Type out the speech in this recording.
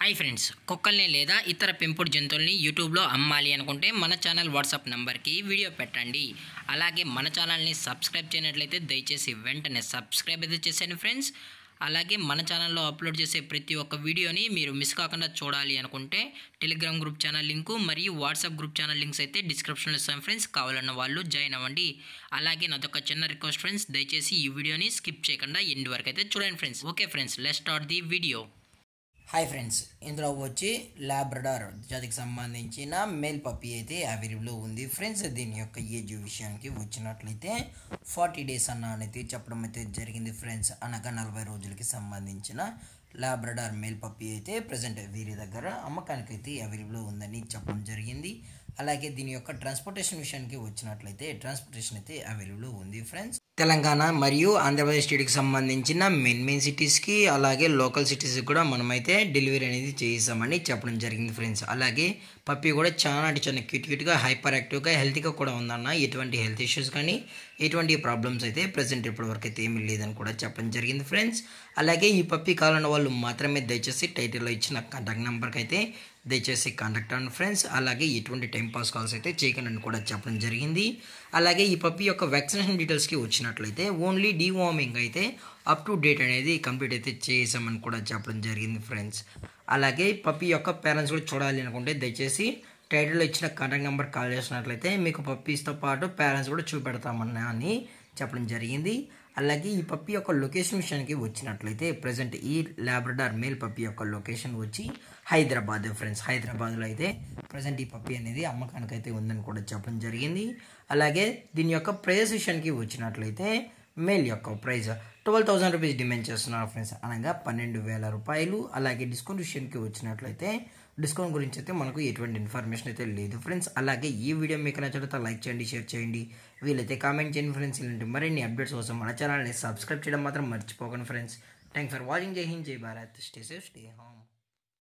Hi friends, కుక్కల్ని లేదా ఇతర పెంపుడు జంతువుల్ని యూట్యూబ్లో అమ్మాలి అనుకుంటే మన ఛానల్ వాట్సాప్ నెంబర్కి వీడియో పెట్టండి. అలాగే మన ఛానల్ని సబ్స్క్రైబ్ చేయనట్లయితే దయచేసి వెంటనే సబ్స్క్రైబ్ అయితే చేసేయండి ఫ్రెండ్స్. అలాగే మన ఛానల్లో అప్లోడ్ చేసే ప్రతి ఒక్క వీడియోని మీరు మిస్ కాకుండా చూడాలి అనుకుంటే టెలిగ్రామ్ గ్రూప్ ఛానల్ లింకు మరియు వాట్సాప్ గ్రూప్ ఛానల్ లింక్స్ అయితే డిస్క్రిప్షన్లో ఇస్తాను ఫ్రెండ్స్. కావాలన్న వాళ్ళు జాయిన్ అవ్వండి. అలాగే నాదొక చిన్న రిక్వెస్ట్ ఫ్రెండ్స్, దయచేసి ఈ వీడియోని స్కిప్ చేయకుండా ఎండ్ వరకు అయితే చూడండి friends. Okay friends, let's start the video. Hi friends, ఇందులో వచ్చి లాబ్రడార్ జాతికి సంబంధించిన మేల్ పప్పీ అయితే అవైలబుల్లో ఉంది ఫ్రెండ్స్. దీని యొక్క ఏజ్ విషయానికి వచ్చినట్లయితే 40 days అనేది చెప్పడం అయితే జరిగింది ఫ్రెండ్స్. అనగా 40 రోజులకి సంబంధించిన లాబ్రడార్ మేల్ పప్పీ అయితే ప్రజెంట్ వీరి దగ్గర అమ్మకానికి అయితే అవైలబుల్లో ఉందని చెప్పడం జరిగింది. అలాగే దీని యొక్క ట్రాన్స్పోర్టేషన్ విషయానికి వచ్చినట్లయితే ట్రాన్స్పోర్టేషన్ అయితే అవైలబుల్లో ఉంది ఫ్రెండ్స్. తెలంగాణ మరియు ఆంధ్రప్రదేశ్ స్టేట్కి సంబంధించిన మెయిన్ సిటీస్కి అలాగే లోకల్ సిటీస్కి కూడా మనమైతే డెలివరీ అనేది చేయిస్తామని చెప్పడం జరిగింది ఫ్రెండ్స్. అలాగే పప్పీ కూడా చాలా క్యూట్గా హైపర్ యాక్టివ్గా హెల్తీగా కూడా ఉందన్న. ఎటువంటి హెల్త్ ఇష్యూస్ కానీ ఎటువంటి ప్రాబ్లమ్స్ అయితే ప్రజెంట్ ఇప్పటివరకు అయితే ఏమీ లేదని కూడా చెప్పడం జరిగింది ఫ్రెండ్స్. అలాగే ఈ పప్పీ కావాలన్న వాళ్ళు మాత్రమే దయచేసి టైటిల్లో ఇచ్చిన కాంటాక్ట్ నెంబర్కి అయితే దయచేసి కాంటాక్ట్ అవ్వండి ఫ్రెండ్స్. అలాగే ఎటువంటి టైంపాస్ కాల్స్ అయితే చేయకండి కూడా చెప్పడం జరిగింది. అలాగే ఈ పప్పీ యొక్క వ్యాక్సినేషన్ డీటెయిల్స్కి వచ్చినట్లయితే ఓన్లీ డీవార్మింగ్ అయితే అప్ టు డేట్ అనేది కంప్లీట్ అయితే చేసామని కూడా చెప్పడం జరిగింది ఫ్రెండ్స్. అలాగే పప్పీ యొక్క పేరెంట్స్ కూడా చూడాలి అనుకుంటే దయచేసి టైటిల్లో ఇచ్చిన కాంటాక్ట్ నెంబర్ కాల్ చేసినట్లయితే మీకు పప్పీస్తో పాటు పేరెంట్స్ కూడా చూపెడతామని అని చెప్పడం జరిగింది. అలాగే ఈ పప్పీ యొక్క లొకేషన్ విషయానికి వచ్చినట్లయితే ప్రజెంట్ ఈ లాబ్రడార్ మేల్ పప్పీ యొక్క లొకేషన్ వచ్చి హైదరాబాద్ ఫ్రెండ్స్. హైదరాబాద్లో అయితే ప్రజెంట్ ఈ పప్పీ అనేది అమ్మకానికి అయితే ఉందని కూడా చెప్పడం జరిగింది. అలాగే దీని యొక్క ప్రైస్ విషయానికి వచ్చినట్లయితే మేల్ యొక్క ప్రైస్ 12,000 రూపీస్ డిమాండ్ చేస్తున్నారు ఫ్రెండ్స్, అనగా 12,000 రూపాయలు. అలాగే డిస్కౌంట్ విషయానికి వచ్చినట్లయితే డిస్కౌంట్ గురించి అయితే మనకు ఎటువంటి ఇన్ఫర్మేషన్ అయితే లేదు ఫ్రెండ్స్. అలాగే ఈ వీడియో మీకు నచ్చితే లైక్ చేయండి, షేర్ చేయండి, వీలైతే కామెంట్ చేయండి ఫ్రెండ్స్. ఇలాంటి మరిన్ని అప్డేట్స్ కోసం మన ఛానల్ని సబ్స్క్రైబ్ చేయడం మాత్రం మర్చిపోకండి ఫ్రెండ్స్. Thanks for watching. జై హింద్, జై Bharat, stay safe, stay home.